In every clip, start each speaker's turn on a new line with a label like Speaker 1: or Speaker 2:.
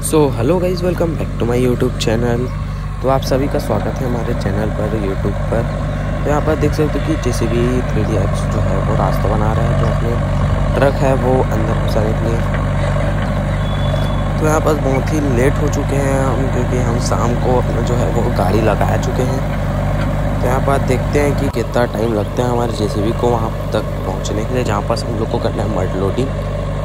Speaker 1: Hello guys, welcome back to my YouTube channel. तो आप सभी का स्वागत है हमारे चैनल पर यूट्यूब पर। तो यहाँ पर देख सकते हो कि JCB 3DX जो है वो रास्ता बना रहा है, जो अपने ट्रक है वो अंदर घुसाने के लिए। तो यहाँ पर बहुत ही लेट हो चुके हैं हम, क्योंकि हम शाम को अपना जो है वो गाड़ी लगा चुके हैं। तो यहाँ पर देखते हैं कि कितना टाइम लगता है हमारे JCB को वहाँ तक पहुँचने के लिए, जहाँ पर हम लोग को करना है मड लोडिंग।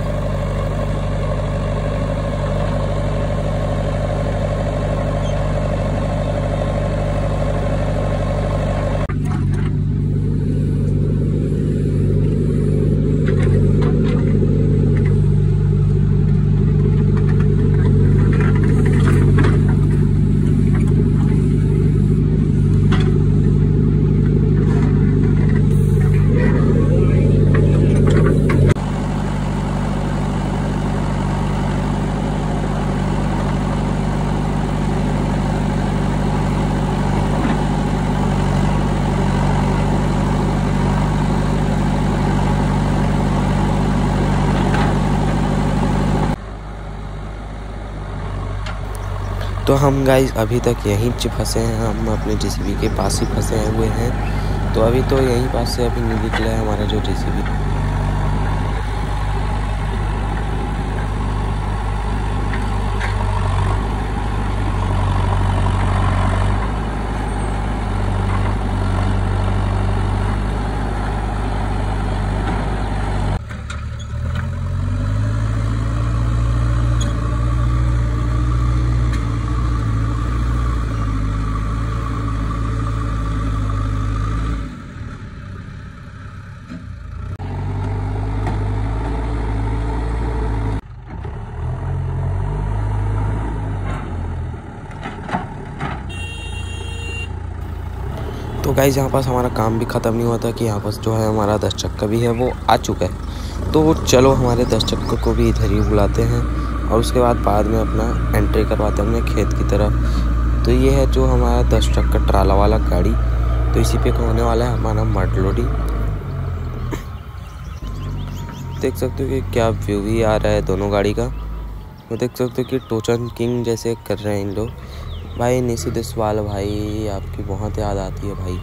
Speaker 1: तो हम गाइस अभी तक यहीं फंसे हैं, हम अपने JCB के पास ही फंसे हुए हैं। तो अभी तो यहीं पास से अभी नहीं निकला है हमारा जो JCB। तो गाइस यहाँ पास हमारा काम भी ख़त्म नहीं हुआ था कि यहाँ पास जो है हमारा 10 चक्का भी है वो आ चुका है। तो चलो हमारे 10 चक्का को भी इधर ही बुलाते हैं और उसके बाद में अपना एंट्री करवाते हैं अपने खेत की तरफ। तो ये है जो हमारा 10 चक्का ट्राला वाला गाड़ी, तो इसी पे होने वाला है हमारा मड लोडिंग। देख सकते हो कि क्या व्यू भी आ रहा है दोनों गाड़ी का। तो देख सकते हो कि टोचन किंग जैसे कर रहे हैं इन लोग। भाई निशी देसवाल भाई, आपकी बहुत याद आती है भाई।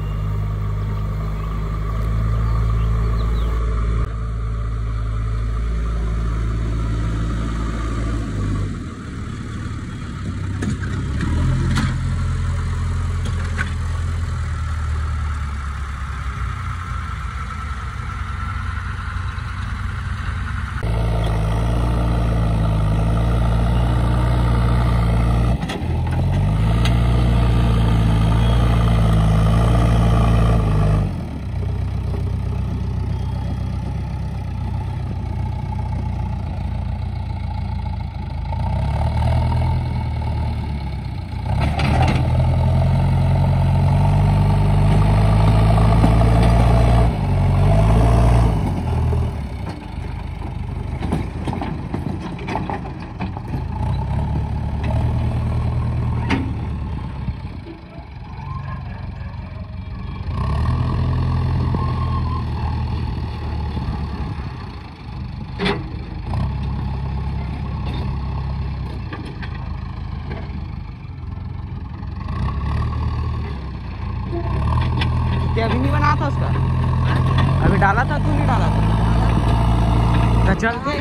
Speaker 2: अभी नहीं बना था उसका, अभी डाला था, तू नहीं डाला था। चल के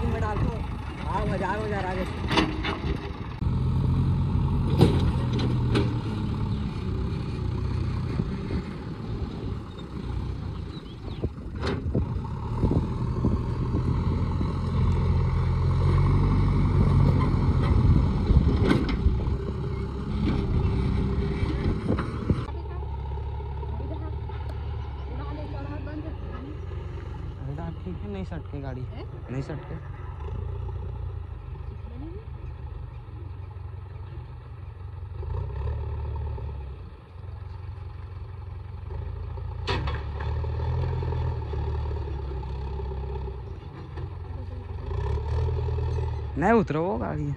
Speaker 2: हजार आगे। ठीक है, नहीं सटके गाड़ी, नहीं सटके। नहीं उतरो वो गाड़ी।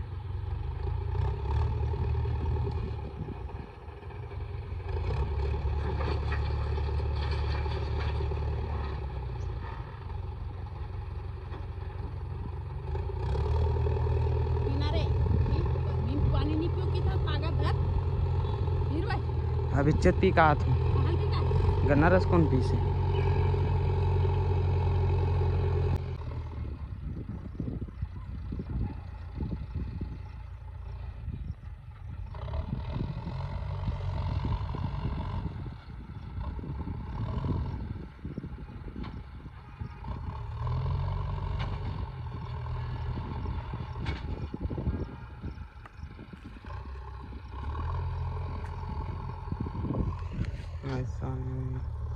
Speaker 2: अब इज्जत पी कहा तू गन्ना रस कौन पी से ऐसा नहीं।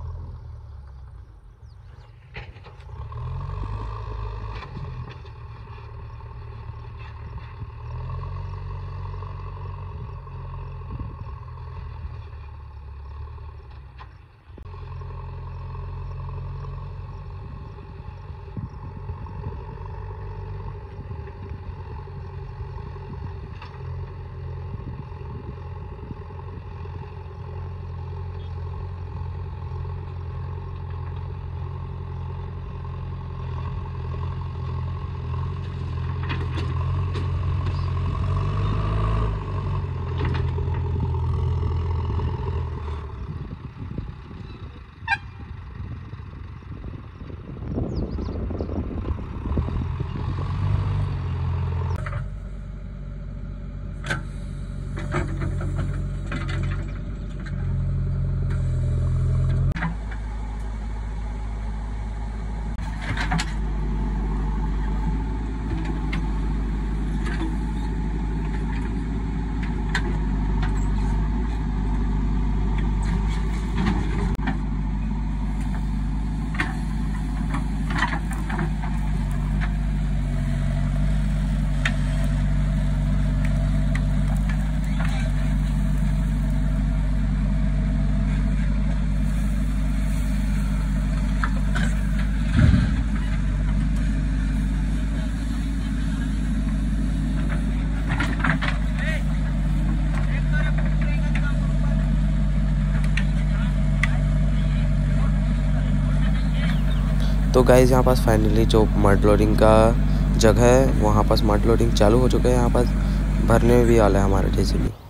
Speaker 1: तो गाइस यहाँ पास फाइनली जो मड लोडिंग का जगह है वहाँ पास मड लोडिंग चालू हो चुका है। यहाँ पास भरने भी वाला है हमारा जेसीबी।